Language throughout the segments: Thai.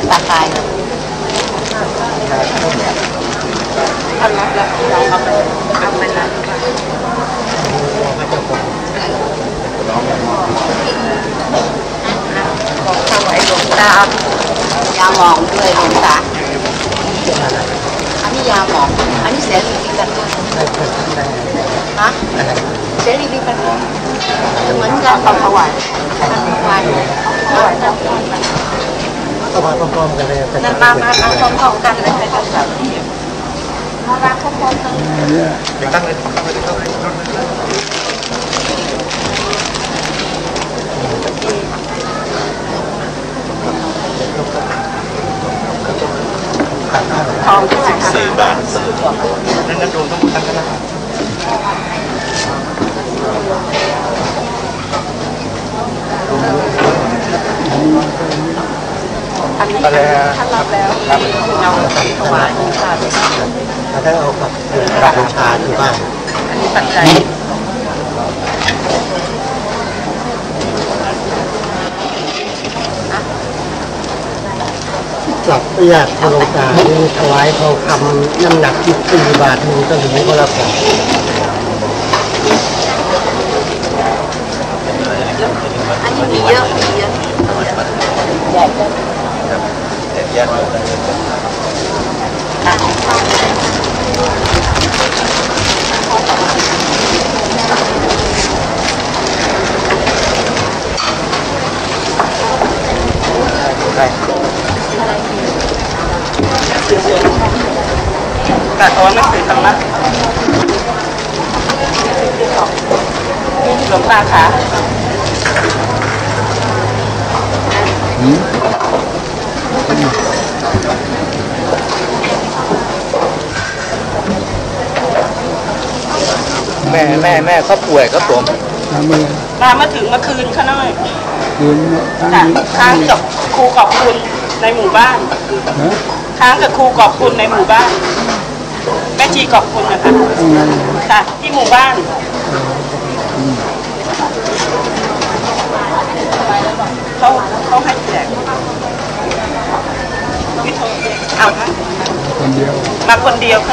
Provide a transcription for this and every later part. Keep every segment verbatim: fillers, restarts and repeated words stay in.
ตาคายเอาละเราเอาไปเอาไปละของถวายหลวงตายาหมองด้วยหลวงตาอันนี้ยาหมองอันนี้เสรีดีกันฮะเสรีดีกันเหมือนกันของถวายถวายถวายถวายพร้อมๆกันเลยนั่นมามามาพร้อมๆกันเลยไปตั้งแต่มารักพร้อมๆกันเดี๋ยวตั้งเลยตั้งเลยตั้งเลยทองเท่าไหร่คะสี่บาทนั่นนั่นรวมทั้งหมดตั้งกันแล้วอันนี้ท่านรับแล้วเราถวายค่ะแล้วถ้าเอากับกับบูชาที่บ้านอันนี้ปัจจัยกลับประหยัดพระโลกาที่ถวายทองคำน้ำหนักที่สี่บาทหนึ่งก็ถึงคนละแผ่นอันนี้มีเยอะมีเยอะใหญ่ก็แยกกะท้อนหนังสือธรรมะหลวงตาคะแม่แม่แม่เขาป่วยครับผมมามาถึงเมื่อคืนข้าน้อยค้างกับครูขอบคุณในหมู่บ้านค้างกับครูขอบคุณในหมู่บ้านแม่ชีขอบคุณนะคะค่ะที่หมู่บ้านเขาเขาให้แจกเอาค่ะคนเดียวมาคนเดียวค่ะ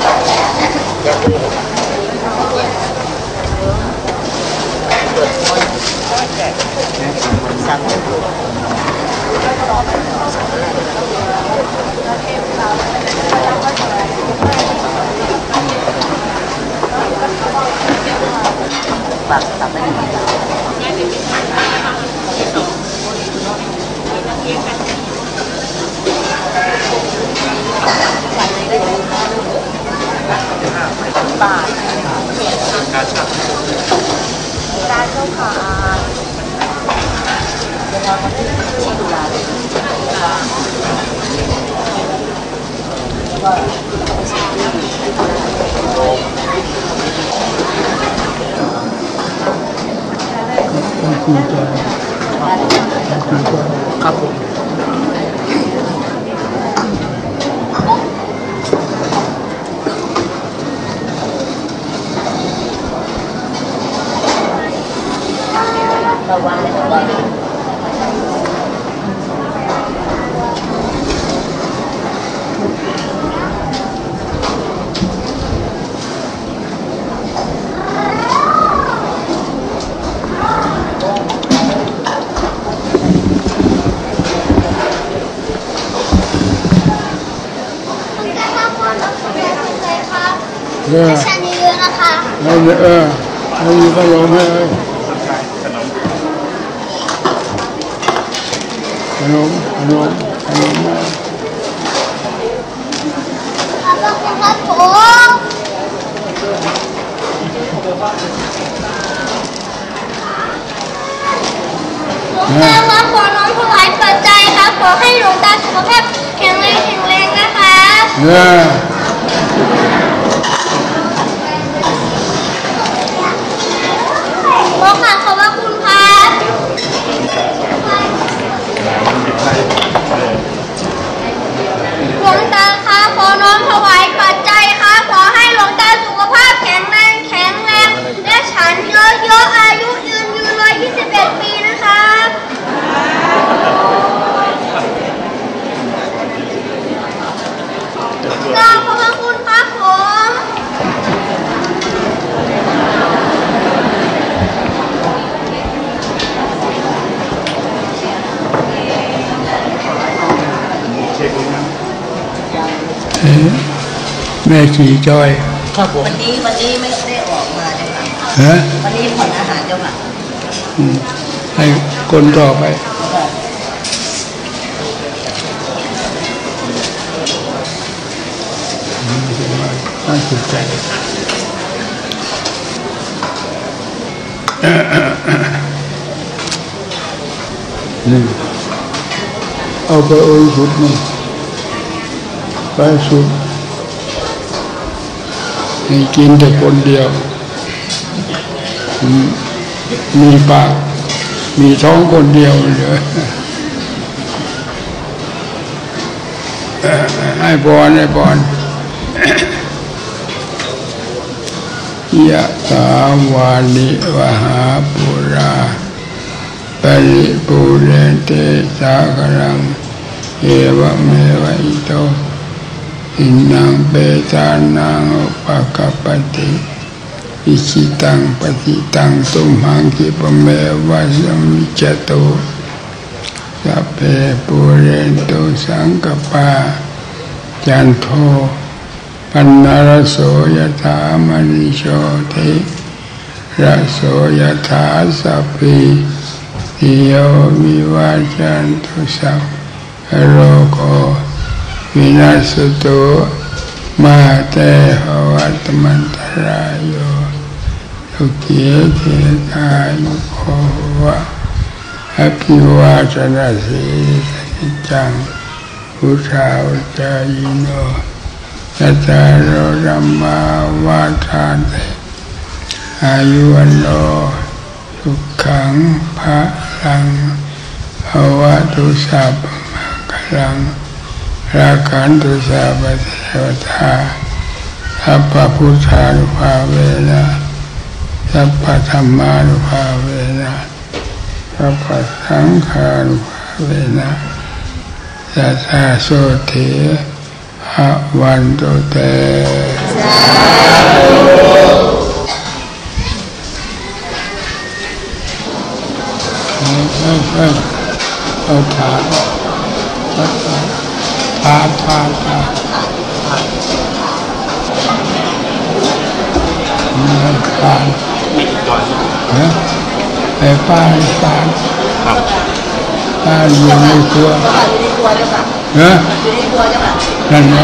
สามปักตับไปบาทการชักได้เท่าค่ะเดี๋ยวเรามาที่ที่ดูแลเลยครับผมระวังระวังเนี่ยฉันเยอะนะคะเอาเออเอาอยู่ก็ลงให้ขนมขนมขนมมาขอบคุณครับผมหลวงตาครับขอน้อมถวายปัจจัยครับขอให้หลวงตาสุขภาพแข็งแรงแข็งแรงนะคะเนี่ยขอค่ะขอบพระคุณครับหลวงตาคะขอน้อมถวายปัจจัยค่ะขอให้หลวงตาสุขภาพแข็งแรงแข็งแรงและฉันเยอะๆอายุยืนยืนร้อยยี่สิบเอ็ดปีนะคะแม่ขี่จอยครับผมวันนี้วันนี้ไม่ได้ออกมาเลยค่ะฮะวันนี้ผ่อนอาหารเจ้าค่ะให้คนต่อไปน่าสนใจนี่เอาไปโอ้ยสุดนี่ไปสุดให้กินแต่คนเดียวมีปากมีท้องคนเดียวเลยให้พรให้พรยะถาวาลิวหาปุราปริปุเรนเตสาคลังเอวเมวะอิโตอินังเปตานังอุปกัปปติอิชิตังปฏิตังตุมหังคิปเมวะสมิจจตุสัพเพปุเรนตุสังกปาจันโทปันนรโสยถามณิโชติระโสยถาสัพพิติโยวิวัจจันตุสัพพโรโควินาศตุมาเตภวัตมันตรายโยสุขีเทกายุโกวะอภิวาทนาสีสัจจังพุทธาวจายโนยัตตาโรธัมมาวาทานติอายุวันโนสุขังภะลังภวตุสัพพมังคลังราคันตุสัพพะเทวตาสัพพะพุทธานุภาเวนะสัพพะธัมมานุภาเวนะสัพพะสังฆานุภาเวนะยัตถาโสติภวันตุเตเอาถาดถาดถาดถาดถาดถาดเนี่ยไอ้ป้าถาดป้าอยู่ในครัวเนาะนั่นแหละ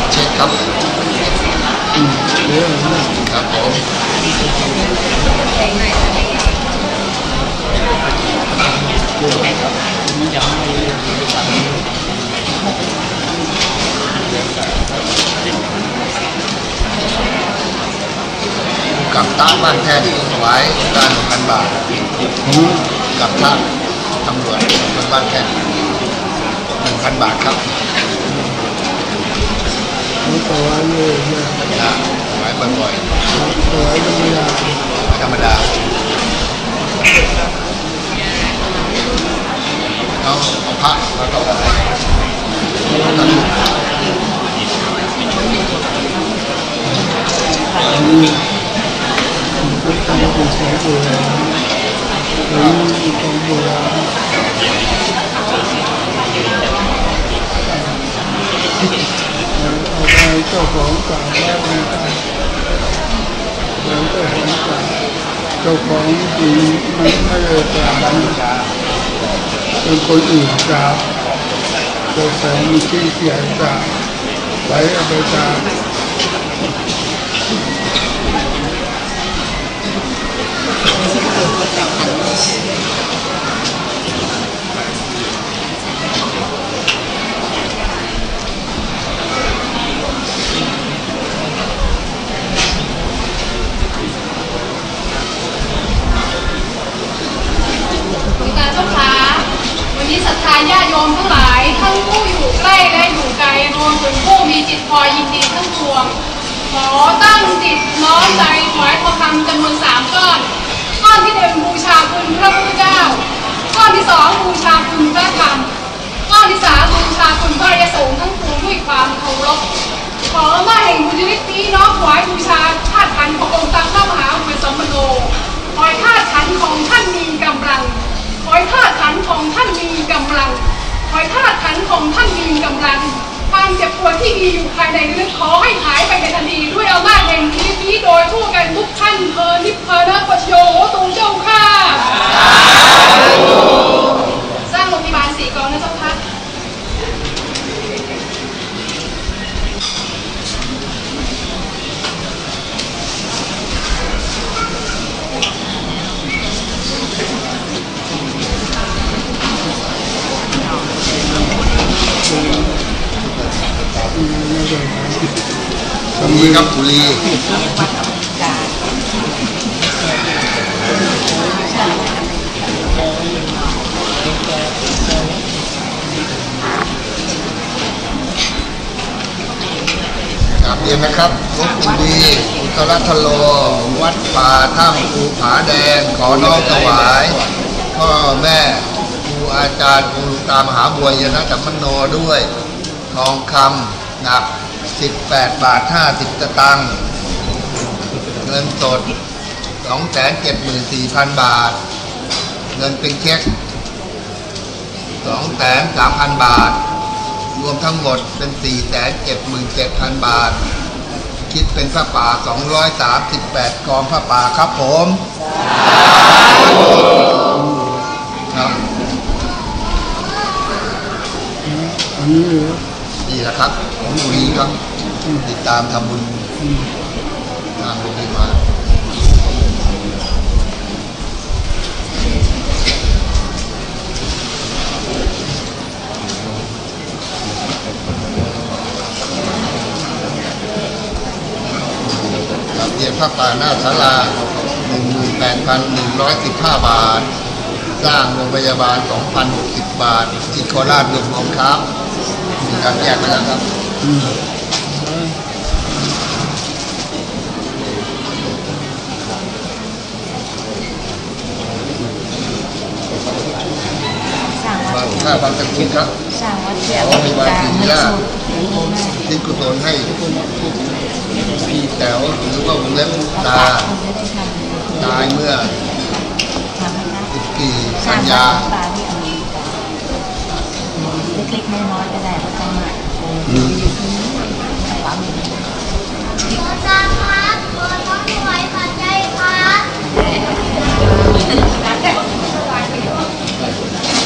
เช็คครับครับผมกับตาบ้านแท่นถวายการหนึ่งพันบาทกับท่าตำรวจบ้านแท่นหนึ่งพันบาทครับถวายเลยนะถวายบ่อยๆถวายธรรมดาธรรมดาเอาเอาพระมาต่อไปต้องเป็นสายบัวหรือของบัวเอาไปเจ้าของกล่าวแล้วกันแล้วเจ้าของกล่าวเจ้าของจริงมันไม่ได้กล่าวเป็นคนอื่นกล่าวเจ้าของมีชื่อเสียงกล่าวไว้เอาไปกล่าวศรัทธาญาติโยมทั้งหลายทั้งผู้อยู่ใกล้และอยู่ไกลรวมถึงผู้มีจิตพอยินดีทั้งปวงขอตั้งจิตน้อมใจถวายทองคำจำนวนสามก้อนก้อนที่หนึ่งบูชาคุณพระพุทธเจ้าก้อนที่สองบูชาคุณพระธรรมก้อนที่สามบูชาคุณพระอริยสงฆ์ทั้งปวงด้วยความเคารพขอมาแห่งบุญฤทธิ์นี้น้อมถวายบูชาธาตุขันธ์ขององค์ตังพระมหาอุปสมโนขอธาตุขันธ์ของท่านมีกำลังขอให้ธาตุขันธ์ของท่านมีกำลังขอให้ธาตุขันธ์ของท่านมีกำลังความเจ็บปวดที่มีอยู่ภายในลึกขอให้หายไปในทันทีด้วยอำนาจแห่งนี้นี้โดยทั่วกันทุกท่านเพินิพพานะปัจโยโหตุเจ้าค่ะสร้างโรงพยาบาลสี่กองนะเจ้าค่ะบุรีครับบุรีกราบเรียนนะครับหลวงปู่ดีอุตรทโลวัดป่าถ้ำภูผาแดงขอน้อมถวายพ่อแม่ครูอาจารย์ครูหลวงตามหาบัวยนะจัมมโนด้วยทองคำหนักสิบแปดบาทห้าสิบสตางค์เงินสด สองแสนเจ็ดหมื่นสี่พัน บาทเงินเป็นเช็ค สองแสนสามพัน บาทรวมทั้งหมดเป็น สี่แสนเจ็ดหมื่นเจ็ดพัน บาทคิดเป็นผ้าป่าสองร้อยสามสิบแปดกองผ้าป่าครับผมครับนี่แหละครับของบุรีครับติดตามทำบุญทางบุญมาเรียนพระป่าหน้าศาลา หนึ่งหมื่นแปดพันหนึ่งร้อยสิบห้า บาทสร้างโรงพยาบาล สองพันหกสิบ บาทที่โคราชรวมรวมครับมีการแยกไปแล้วครับค่าบางตะกุนครับขอมีวันดีล่าทิ้งกุศลให้พี่แต๋วหรือว่าวงเล็บตาตายเมื่อสิบกี่กันยาเล็กๆน้อยๆก็ได้ก็จะมาอาจารย์ครับขอน้อมถวายปัจจัยครับ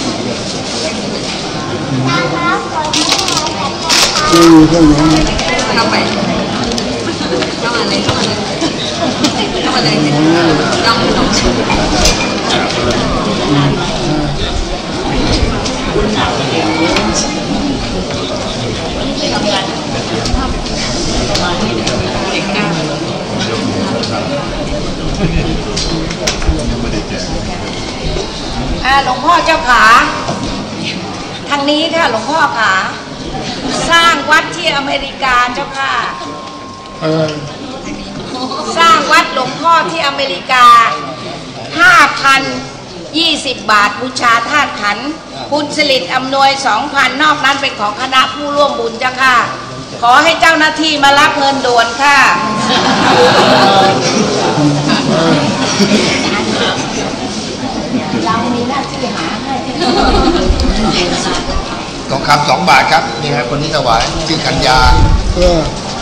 ไม่มีเครื่องมือเข้าไปเข้ามาเลยเข้ามาเลยเข้ามาเลยจ้องหนองชูอ่าหลวงพ่อเจ้าขาทางนี้ค่ะหลวงพ่อขาสร้างวัดที่อเมริกาเจ้าค่ะสร้างวัดหลวงพ่อที่อเมริกา ห้าพันยี่สิบ บาทบูชาธาตุขันธ์คุณสิริอำนวย สองพัน นอกนั้นเป็นของคณะผู้ร่วมบุญเจ้าค่ะขอให้เจ้าหน้าที่มารับเงินด่วนค่ะเรามีหน้าที่หาให้ทองคำสองบาทครับนี่ครับคนที่ถวายชื่อกัญญาเออ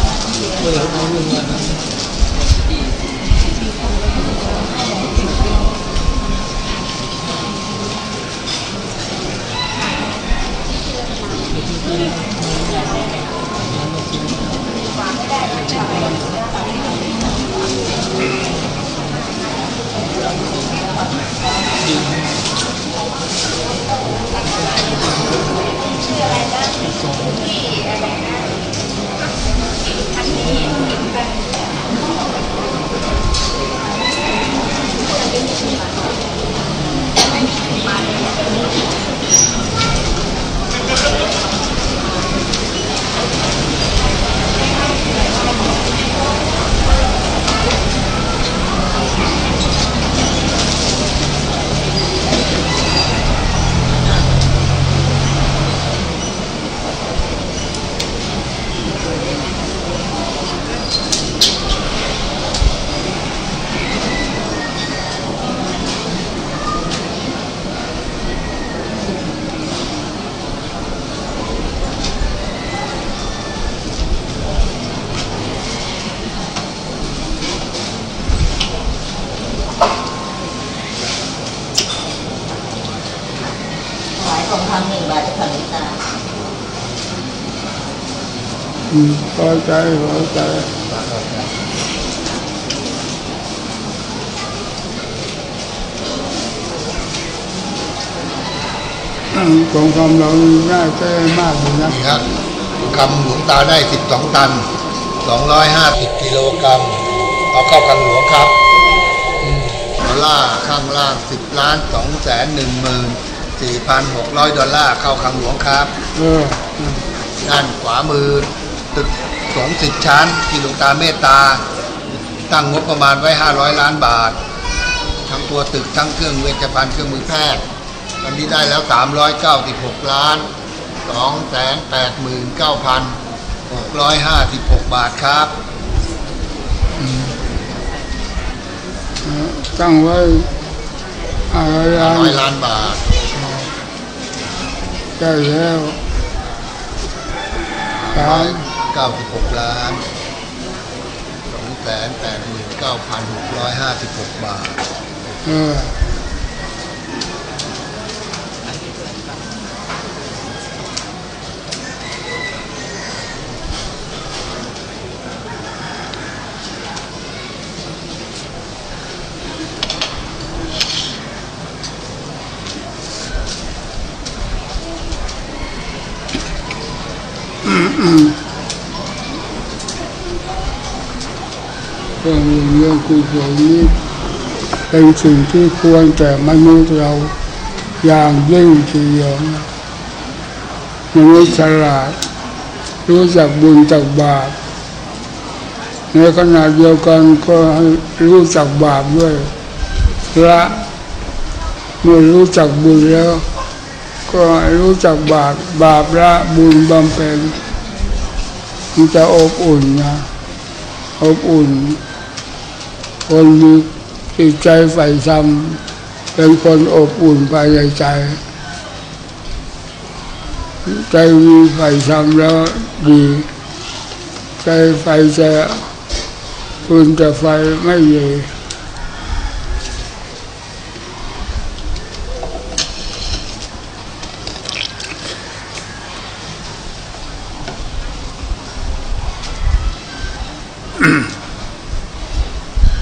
พอใจพอใจของคำเราน่าจะมากอยู่นะครับคำหลวงตาได้สิบสองตันสองร้อยห้าสิบกิโลกรัมเอาเข้ากันหลวงครับดอลลาร์ข้างล่างสิบล้านสองแสนหนึ่งหมื่นสี่พันหกร้อยดอลลาร์เข้าคังหลวงครับด้านขวามือตึกสองสิบชั้นที่หลวงตาเมตตาตั้งงบประมาณไว้ห้าร้อยล้านบาททั้งตัวตึกทั้งเครื่องเวชภัณฑ์เครื่องมือแพทย์ตอนนี้ได้แล้วสามร้อยเก้าสิบหกล้านสองแสนแปดหมื่นเก้าพันหกร้อยห้าสิบหกบาทครับตั้งไว้ห้าร้อยล้านบาทได้แล้วสามเก้าสิบหกล้านสองแสนแปดหมื่นเก้าพันหกร้อยห้าสิบหกบาทเออเรื่องเรื่องกุศลนี้เป็นสิ่งที่ควรแต่มนุษย์เราอย่างยิ่งทีเดียวมนุษย์ฉลาดรู้จักบุญจักบาปในขณะเดียวกันก็รู้จักบาปด้วยละเมื่อรู้จักบุญแล้วก็รู้จักบาปบาปละบุญบำเพ็ญมันจะอบอุ่นนะอบอุ่นคนมีจิตใจใฝ่ธรรมเป็นคนอบอุ่นภายในใจใจมีใฝ่ธรรมแล้วดีใจใฝ่จะฟืนแต่ไฟไม่เย่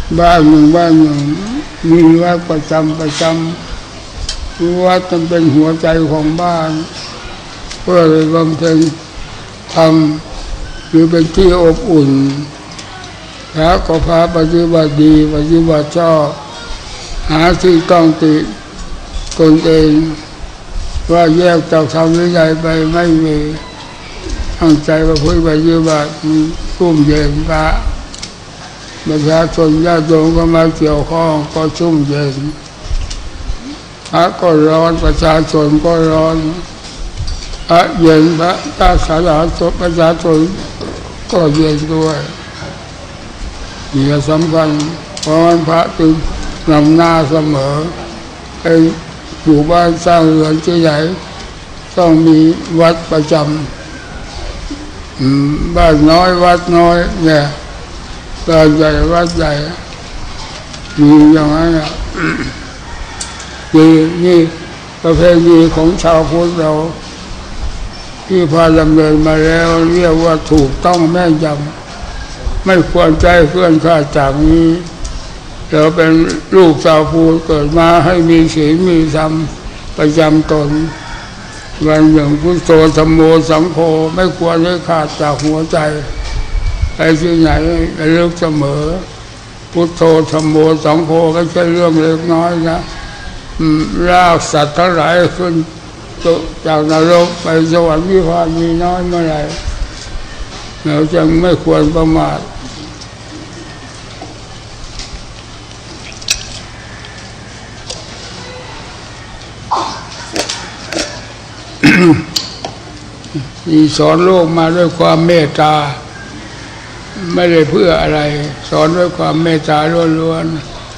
บ้านหนึ่งบ้านหนึ่งมีวัดประจำประจำวัดมันเป็นหัวใจของบ้านเพื่อไปบำเพ็ญธรรมหรือเป็นที่อบอุ่นพระก็พาปฏิบัติดีปฏิบัติชอบหาที่ต้องติตนเองว่าแยกจากธรรมวินัยไปไม่มีตั้งใจว่าเพื่อปฏิบัติมีชุ่มเย็นพระประชาชนญาติโยมก็มาเกี่ยวข้องก็ชุ่มเย็นพระก็ร้อนประชาชนก็ร้อนพระเย็นพระตาสาราศพประชาชนก็เย็นด้วยนี่สำคัญเพราะพระจึงนำหน้าเสมอไปอยู่บ้านสร้างเรือนที่ไหนต้องมีวัดประจำบ้านน้อยวัดน้อยเนี่ยบ้านใหญ่วัดใหญ่มีอย่างนั้นอ่ะนี่นี่ประเพณีของชาวพุทธเราที่พาดำเนินมาแล้วเรียกว่าถูกต้องแม่นยำไม่ควรใจเคลื่อนคลาดจากนี้เราเป็นลูกชาวพุทธเกิดมาให้มีศีลมีธรรมประจำตนวันหนึ่งพุทโธธัมโมสังโฆไม่ควรให้ขาดจากหัวใจไปที่ไหนระลึกเสมอพุทโธธัมโมสังโฆก็ใช่เรื่องเล็กน้อยนะลากสัตว์ทั้งหลายขึ้นจากนรกไปสวรรค์นิพพานมีน้อยเมื่อไหร่เราจึงไม่ควรประมาทนี่สอนโลกมาด้วยความเมตตาไม่ได้เพื่ออะไรสอนด้วยความเมตตาล้วน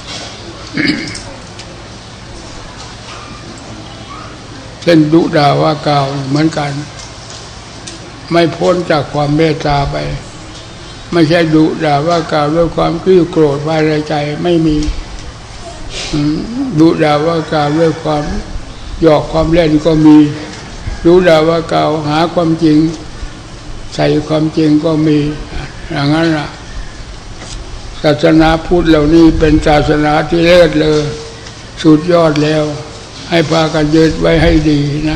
ๆเช่นดุด่าว่ากล่าวเหมือนกันไม่พ้นจากความเมตตาไปไม่ใช่ดุด่าว่ากล่าวด้วยความขี้โกรธภายในใจไม่มีดุด่าว่ากล่าวด้วยความหยอกความเล่นก็มีดุด่าว่ากล่าวหาความจริงใส่ความจริงก็มีอย่างนั้นล่ะศาสนาพุทธเหล่านี้เป็นศาสนาที่เลิศเลอสุดยอดแล้วให้พากันยึดไว้ให้ดีนะ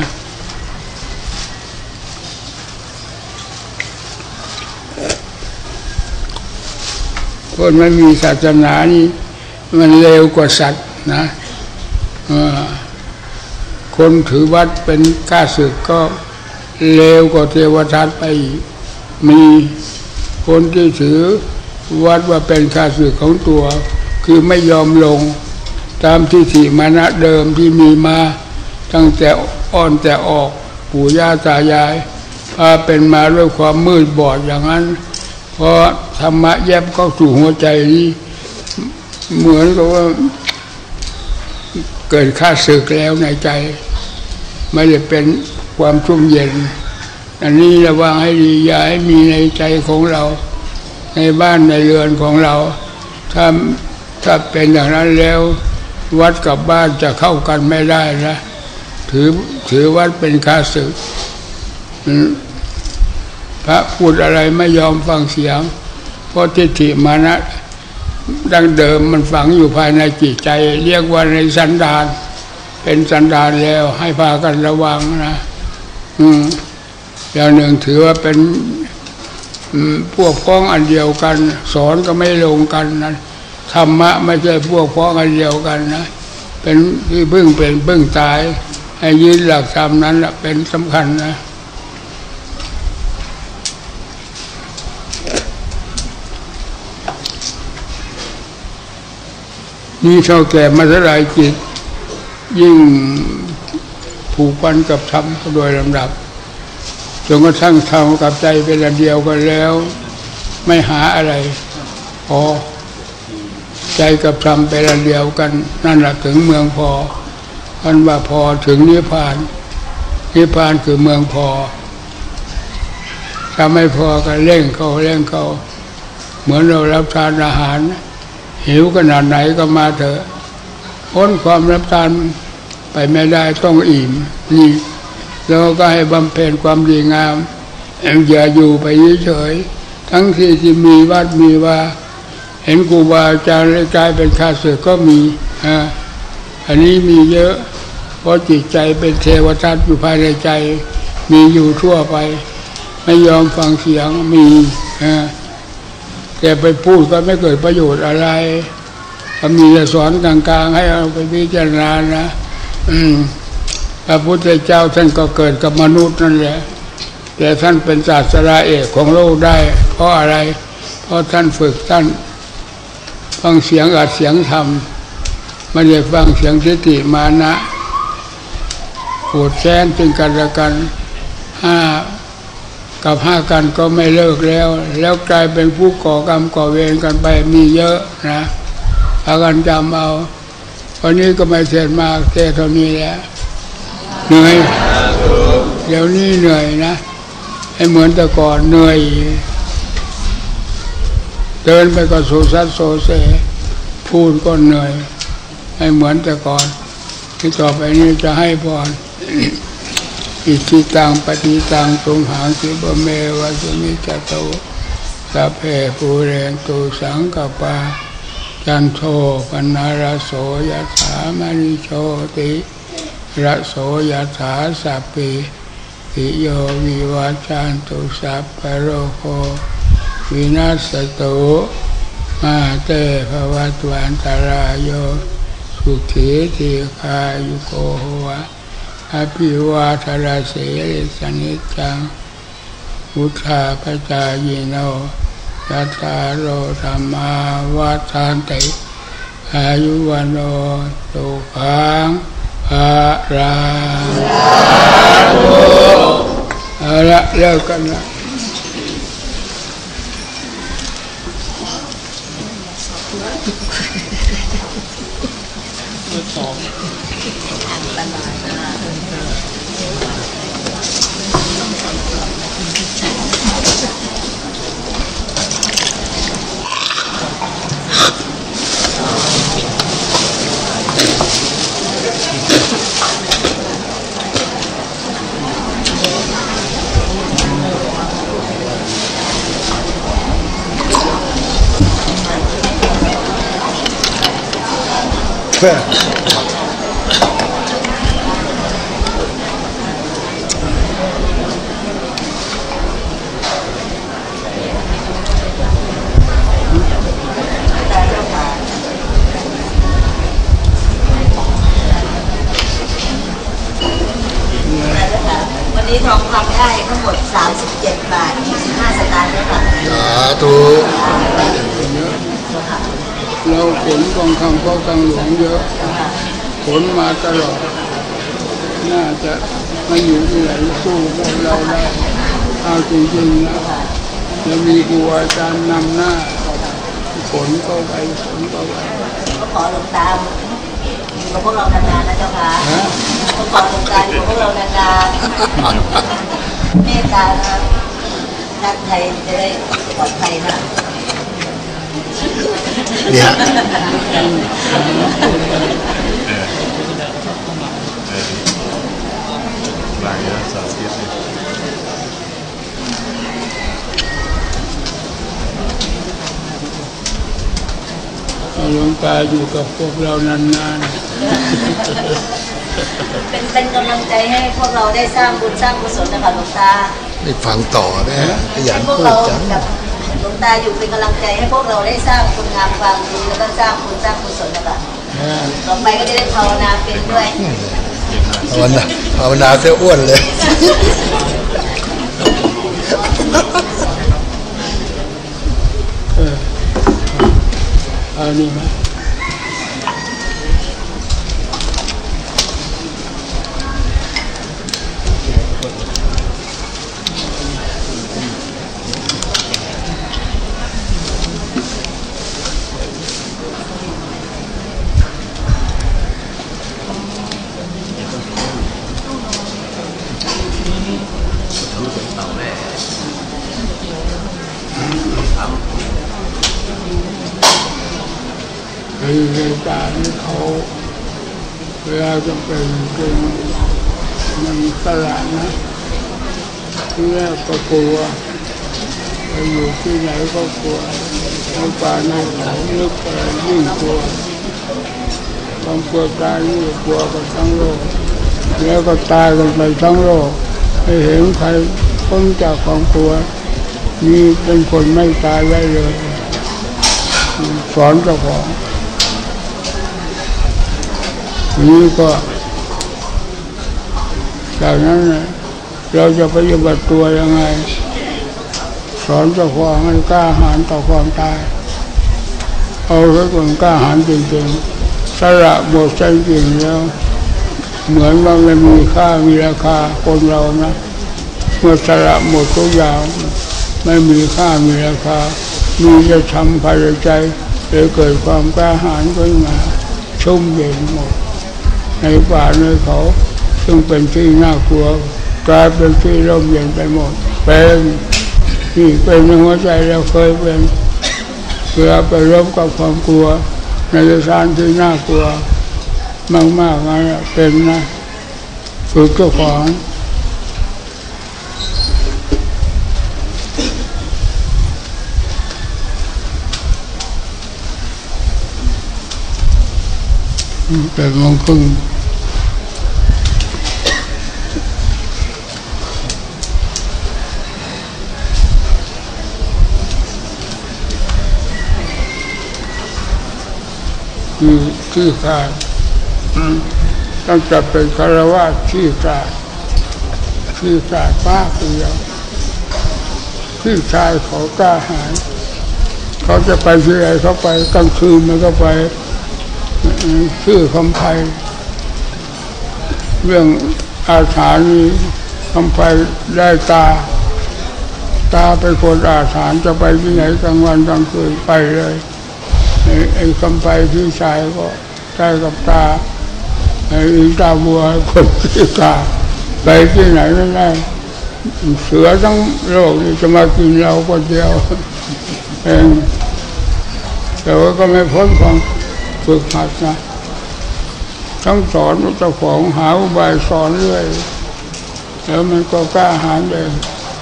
คนไม่มีศาสนานี่มันเลวกว่าสัตว์นะคนถือวัดเป็นข้าศึกก็เลวกว่าเทวทัตไปมีคนที่ถือวัดว่าเป็นข้าศึกของตัวคือไม่ยอมลงตามทิฏฐิมานะเดิมที่มีมาตั้งแต่อ่อนแต่ออกปู่ย่าตายายพาเป็นมาด้วยความมืดบอดอย่างนั้นเพราะธรรมะแยบเข้าสู่หัวใจนี้เหมือนกับว่าเกิดข้าศึกแล้วในใจไม่ได้เป็นความชุ่มเย็นอันนี้ระวังให้ดีอย่าให้มีในใจของเราในบ้านในเรือนของเราถ้าถ้าเป็นอย่างนั้นแล้ววัดกับบ้านจะเข้ากันไม่ได้นะถือถือวัดเป็นข้าศึกพระพูดอะไรไม่ยอมฟังเสียงเพราะทิฏฐิมานะดั้งเดิมมันฝังอยู่ภายในจิตใจเรียกว่าในสันดานเป็นสันดานแล้วให้พากันระวังนะอืมอย่างหนึ่งถือว่าเป็นพวกพ้องอันเดียวกันสอนก็ไม่ลงกันนะธรรมะไม่ใช่พวกพ้องอันเดียวกันนะเป็นที่พึ่งเป็นพึ่งตายให้ยึดหลักธรรมนั้นแหละเป็นสำคัญนะนี่เท่าแก่มาสลายจิตยิ่งผูกพันกับธรรมโดยลำดับจนกระทั่งธรรมกับใจเป็นอันเดียวกันแล้วไม่หาอะไรพอใจกับธรรมเป็นอันเดียวกันนั่นแหละถึงเมืองพออันว่าพอถึงนิพพานนิพพานคือเมืองพอถ้าไม่พอก็เร่งเขาเร่งเขาเหมือนเรารับทานอาหารหิวขนาดไหนก็มาเถอะพ้นความรับทานไปไม่ได้ต้องอิ่มนี่แล้วก็ให้บำเพ็ญความดีงามอย่าอยู่ไปเฉยๆทั้งที่ที่มีวัดมีว่าเห็นครูบาอาจารย์เลยกลายเป็นข้าศึกก็มีอ่าอันนี้มีเยอะเพราะจิตใจเป็นเทวทัตอยู่ภายในใจมีอยู่ทั่วไปไม่ยอมฟังเสียงมีอ่าแต่ไปพูดก็ไม่เกิดประโยชน์อะไรก็มีแต่สอนกลางๆให้เอาไปพิจารณานะอืมพระพุทธเจ้าท่านก็เกิดกับมนุษย์นั่นแหละแต่ท่านเป็นศาสดาเอกของโลกได้เพราะอะไรเพราะท่านฝึกท่านฟังเสียงอัดเสียงธรรมไม่ได้ฟังเสียงทิฏฐิมานะโกรธแค้นจึงกันและกันห้ากับห้ากันก็ไม่เลิกแล้วแล้วกลายเป็นผู้ก่อกรรมก่อเวรกันไปมีเยอะนะพากันจำเอาวันนี้ก็ไม่เสร็จมาแค่เท่านี้แหละเหนื่อยเดี๋ยวนี้เหนื่อยนะให้เหมือนแต่ก่อนเหนื่อยเดินไปก็โซซัดโซเซพูดก็เหนื่อยให้เหมือนแต่ก่อนที่ต่อไปนี้จะให้พรอิทิตังปฏิตังตุมหังคิปะเมวะสมิจจโตสัพเพปูเรนตุสังกปาจันโทปนาราโสยถามณิโชติระโสยถาสัพพิติโยวิวัจจันตุสัพพะโรโควินาศตุมาเตภวัตวันตรายโยสุขีทีคายุโกโหวะอภิวาทราเสริสนิจังพุทธาปจายโนยัตตาโรธรรมาวัฏันติอายุวันโนสุขังภะลังเอาละเลิกกันละเพื่อวันนี้ทองคำได้ทั้งหมดสามสิบเจ็ดบาทยี่สิบห้าสตางค์ด้วยค่ะสาธุเราขนกองคำเข้าตังหลวงเยอะขนมาตลอดน่าจะไม่อยู่ที่ไหนสู้พวกเราได้เอาจริงๆนะจะมีครูอาจารย์นำหน้าขนเข้าไปขนเข้าไปก็ขอหลวงตาอยู่กับพวกเรานานๆนะเจ้าค่ะก็ขอหลวงตาอยู่กับพวกเรานานๆเมตตาครับนักไทยจะได้ปลอดภัยนะเนี่ยหลวงตาอยู่กับพวกเรานานๆเป็นเป็นกำลังใจให้พวกเราได้สร้างบุญสร้างกุศลนะคะหลวงตาได้ฟังต่อนะขยันพูดจังหลวงตาอยู่เป็นกำลังใจให้พวกเราได้สร้างคุณงามความดีแล้วก็สร้างบุญสร้างกุศลนะคะต่อไปก็จะได้ภาวนาเป็นด้วยภาวนาภาวนาเสียอ้วนเลยเออเอานี่มาคือเหตุการณ์ที่เขาเวลาจะเป็นเป็นมันสละนะที่แรกก็กลัวไปอยู่ที่ไหนก็กลัวในป่าในเขาลึกอะไรยิ่งกลัวความกลัวตายยิ่งกลัวกันทั้งโลกแล้วก็ตายกันไปทั้งโลกไม่เห็นใครพ้นจากความกลัวนี่เป็นคนไม่ตายได้เลยสอนเจ้าของนี่ก็จากนั้นเราจะปฏิบัติตัวยังไงสอนเจ้าของให้กล้าหาญต่อความตายเอาไว้ก่อนกล้าหาญจริงๆสละหมดใจจริงแล้วเหมือนว่าไม่มีค่ามีราคาคนเรานะเมื่อสละหมดทุกอย่างไม่มีค่ามีราคามีจะทำภายในใจเลยเกิดความกล้าหาญขึ้นมาชุ่มเย็นหมดในป่าในเขาซึ่งเป็นที่น่ากลัวกลายเป็นที่ร่มเย็นไปหมดเป็นนี่เป็นในหัวใจเราเคยเป็นเวลาไปรบกับความกลัวในสถานที่น่ากลัวมากๆนั่นเป็นนะฝึกเจ้าของเป็นมงคลคือที่ขาดต้องจะเป็นคารวะที่ขาดที่ขาดป้าเดียวที่ชายเขากล้าหาญเขาจะไปที่ไหนเขาไปกลางคืนมันก็ไปชื่อคำไพเรื่องอาถรรพ์นี้คำไพได้ตาตาเป็นคนอาถรรพ์จะไปที่ไหนกลางวันกลางคืนไปเลยไอ้คำไปที่ชายก็ใช้กับตาไอ้ตาบัวคนที่ตาไปที่ไหนไม่ได้เสือทั้งโลกนี่จะมากินเราคนเดียวเองแต่ว่าก็ไม่พ้นความฝึกหัดนะทั้งสอนเจ้าของหาอุบายสอนเรื่อยแล้วมันก็กล้าหาญเอง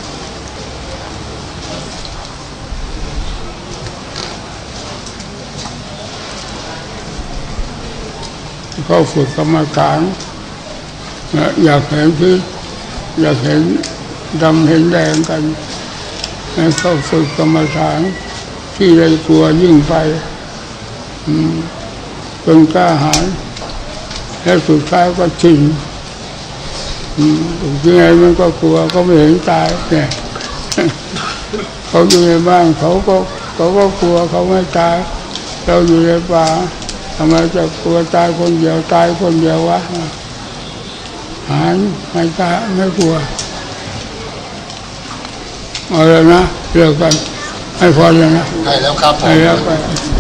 เขาฝึกกรรมฐานอยากเห็นพิษอยากเห็นดำเห็นแดงกันให้เขาฝึกกรรมฐานที่ไรกลัวยิ่งไปจนกล้าหาญแล้วสุดท้ายก็ชินยังไงมันก็กลัวก็ไม่เห็นตายเนี่ยเขาอยู่ในบ้านเขาก็เขาก็กลัวเขาไม่ตายเราอยู่ในป่าทำไมจะกลัวตายคนเดียวตายคนเดียววะหาญไม่ตายไม่กลัวเอาเลยนะเลิกกันให้พอเลยนะให้แล้วครับให้แล้วไป